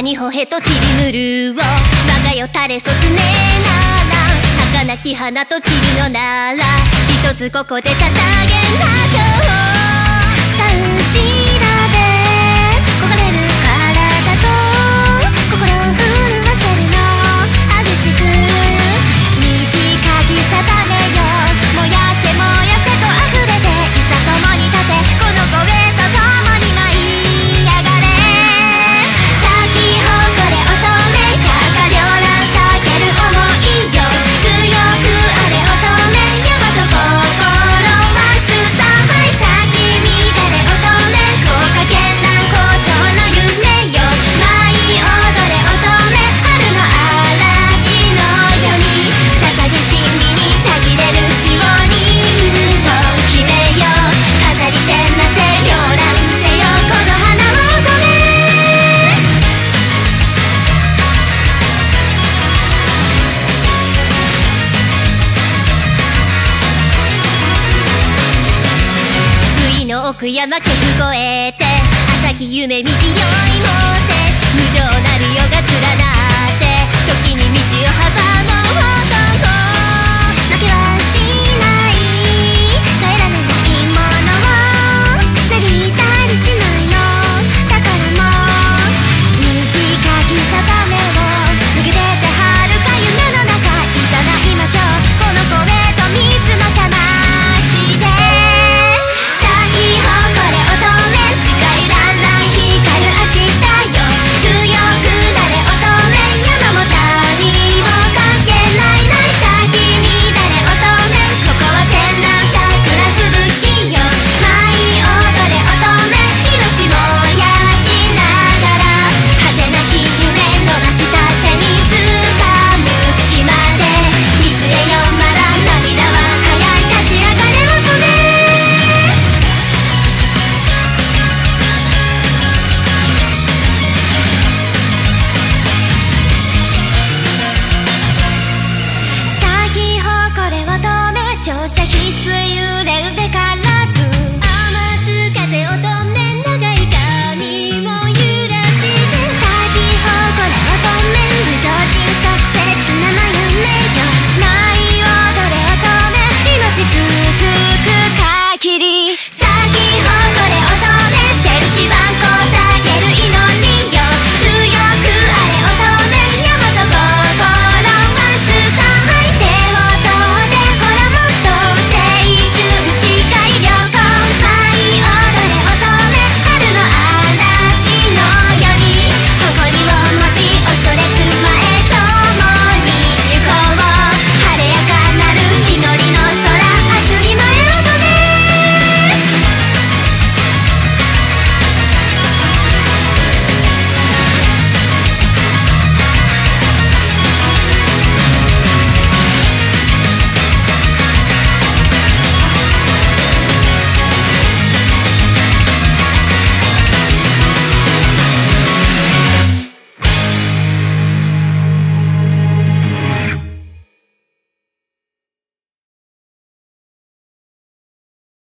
にほへと散りぬるを我がよ垂れそつねなら儚き花と散るのなら一つここで捧げなきゃさうしらで焦がれる体と心を震わせるの激しく虹かき定めよ燃やせ燃やせと溢れていざ共に立てこの声と共に舞い上がれ咲き誇れ乙女かかりょら咲ける想いよ強くあれ乙女山と心はすさまい咲き乱れ乙女高かけな好調の夢よ舞い踊れ乙女春の嵐のように捧げしみにたぎれる血をにの姫よ飾りてなせ狂乱せよこの花を止め不意の奥山毛越えて朝日夢見強いも